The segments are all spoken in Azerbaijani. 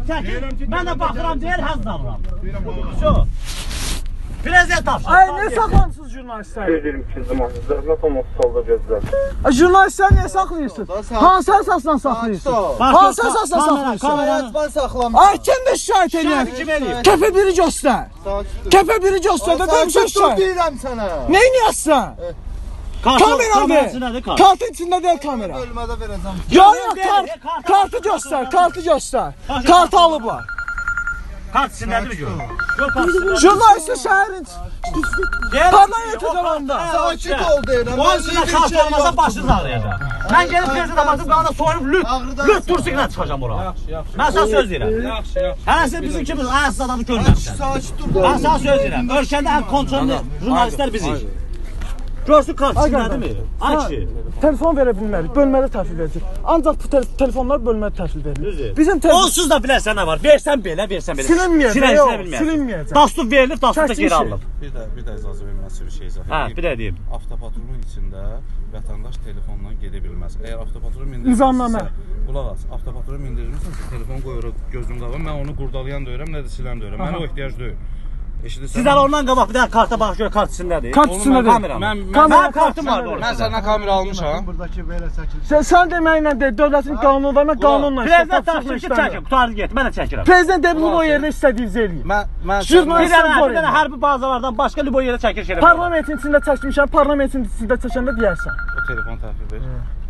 çəkil. Mən də baxıram deyir, həzz alıram. Şu. Prezident tapsın. Ay, ne saxlamısınız jurnalistlər? Deyirəm ki, zamanınızda olmaz salda gözlər. Jurnalistlər niyə saxlayırsınız? Hansı əsasla saxlayırsınız? Hansı əsasla saxlayırsınız? Ben saxlamışım. Ay, kim də şikayət edir? Kəpə biri göstər. Kəpə biri göstər də ben şikayət deyirəm sənə. Neyin yazsan? Kamera ver. Kartın içində deyil kamera. Bölmədə verəcəm. Yok, kartı göstər, kartı göstər. Kartı alıblar. Kart içindədir mi görün? Jurnalistlər şəhərin parlament zamanında. Sakit ol deyirəm. Onun içində kart olmasa başınız ağrıyacaq. Mən gelip prezidentə baxdım, qana soyunub lüt tursiklə çıxacam ora. Mən sana söz deyirəm. Hələ siz bizim kimi ayaksız adamı görməmişsən. Sakit dur. Mən sana söz deyirəm. Ölkəndə ən kontrollı jurnalistlər bizik. Görsün kart içindədir mi? Ay kişi. Telefon verə bilmərik, bölmədə təhvil verilir. Ancaq bu telefonlar bölmədə təhvil verilir. Bizim Onsuz da bilərsən nə var? Versən belə, versən belə. Silinməyəcək, silinməyəcək. Dastur verilir, dastur da geri alınıb. Bir də icazə verməsi bir şey izah edeyim. Hə, bir də deyim. Avtopatrolun içində vətəndaş telefonla gedə bilməz. Əgər avtopatrol Nizamnamə. Qulaq as, avtopatrol mindirirmisiniz, telefon qoyuruq gözüm qabağım. Mən onu qurdalayan da öyrəm, nə də silən də öyrəm. Mənə o ehtiyac deyil. Sizlər ondan qabaq bir dənə karta baxış görə kart içindədir. Kart içindədir. Mən kartım var orada. Mən səndən kamera almışam. Buradakı belə çəkilir. Sən deməklə deyil, dövlətin qanunu var, mən qanunla Prezident tapşırır ki, çəkin, qutarı get, mən də çəkirəm. Prezident de bu yerdə istədiyinizi eləyin. Bir dənə hərbi bazalardan başqa libo yerə çəkir şeylər. Parlamentin içində çəkmişəm, parlamentin içində çəkəndə deyərsən. O telefon təhvil ver.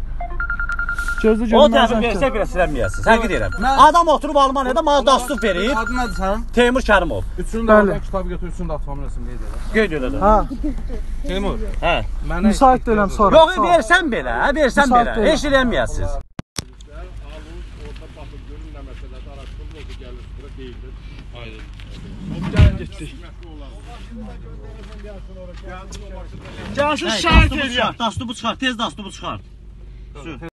Gözü O təhvil versə belə silənməyəsiniz. Həqiqət deyirəm. Adam oturub Almaniyada mənə dastur verir. Adın nədir sənin? Teymur Kərimov. Üçünü də oradan kitabı götür, üçünü də atmam rəsm deyəcək. Qeyd elədim. Ha, Teymur. Hə. müsait deyiləm sonra. Yox, versən belə, versən belə. Heç eləməyəsiniz. Gəlsin şahid eləyəm. Dastur bu çıxar, tez dastur bu çıxar.